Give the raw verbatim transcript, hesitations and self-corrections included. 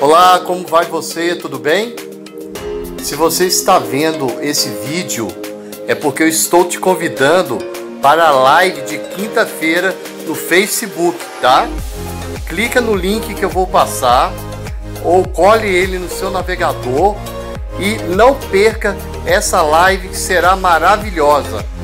Olá, como vai você? Tudo bem? Se você está vendo esse vídeo, é porque eu estou te convidando para a live de quinta-feira no Facebook, tá? Clica no link que eu vou passar ou cole ele no seu navegador e não perca essa live que será maravilhosa.